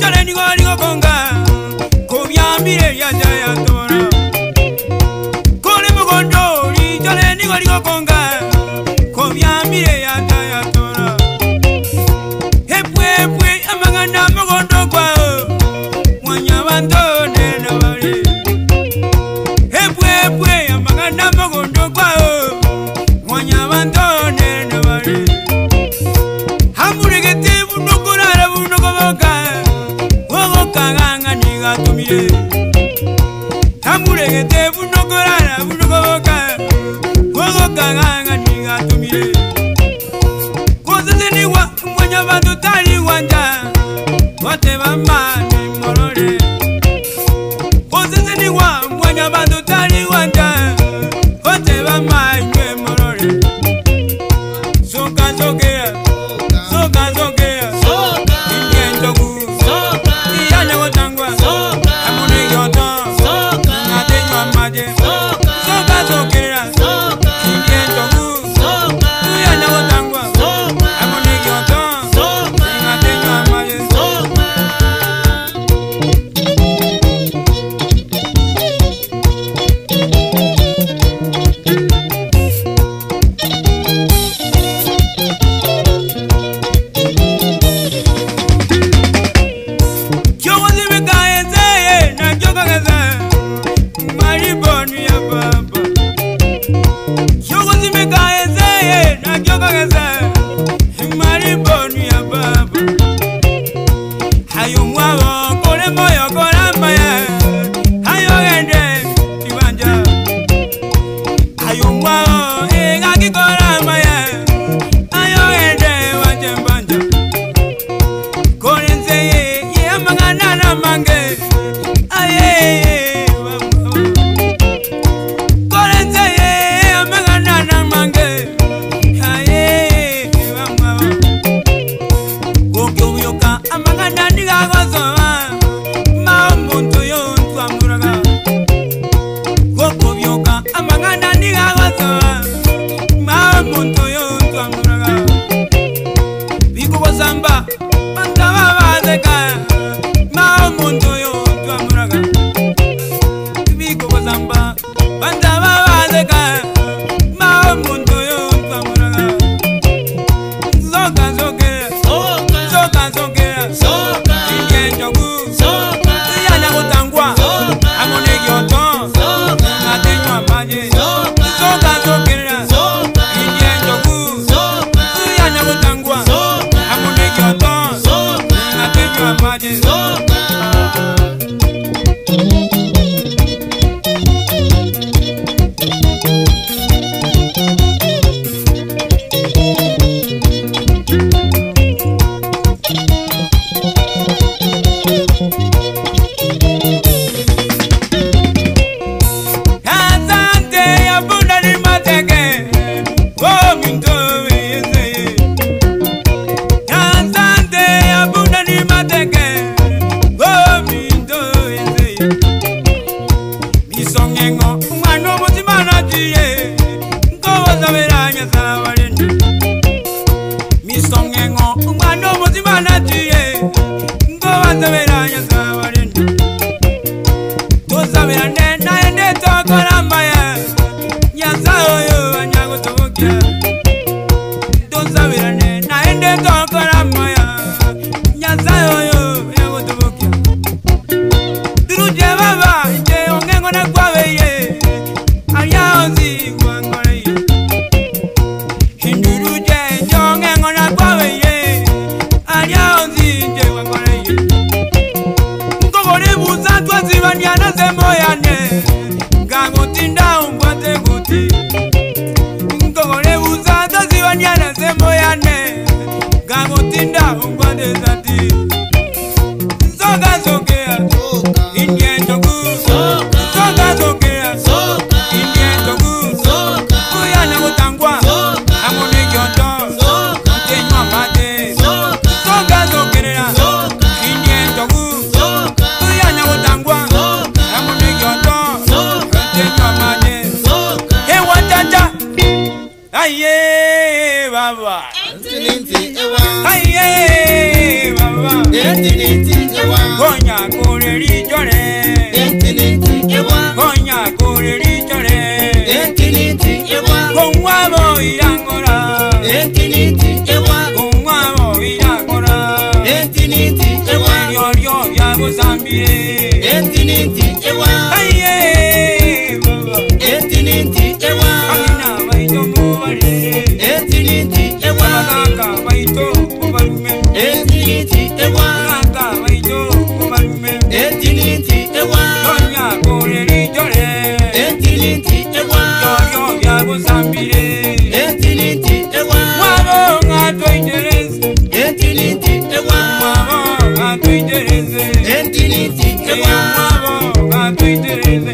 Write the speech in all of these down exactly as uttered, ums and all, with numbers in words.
jale ni gori go konga kobyambire ya jaya tora kole mugondo ri jale ni gori go konga kobyambire ya jaya tora hepwe hepwe amagana mugondo kwa mwanya bandone na bari hepwe hepwe amagana mugondo kwa mwanya bandone na bari hamurigete bunogora bunogoboka wogo kaganga niga tumire hamurigete bunogora bunogoboka wogo kaganga niga tumire kozini wa mwanya bantu tali wanja wate bamani morore kozini wa mwanya bantu tali wanja wate bamani morore soka sokea soka sokea soka ingendo ku soka iyana wotangwa soka amune yoto soka ngatenywa maje soka soka sokea soka ingendo ku soka iyana wotangwa soka amune yoto soka ngatenywa maje soka Soka, Konya kore richore. Konya kore richore. Kongwabo irangora. Kongwabo irangora. Yorio yabo zambie. Aye baba. Amina baito mubare. Kaka baito mubarume. Kaka baito mubarume. Konya kore richore. Yorio yabo zambie. Mwabo ngato interese. Mwabo ngato interese. Mwabo ngato interese.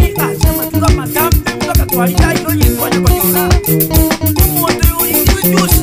Yo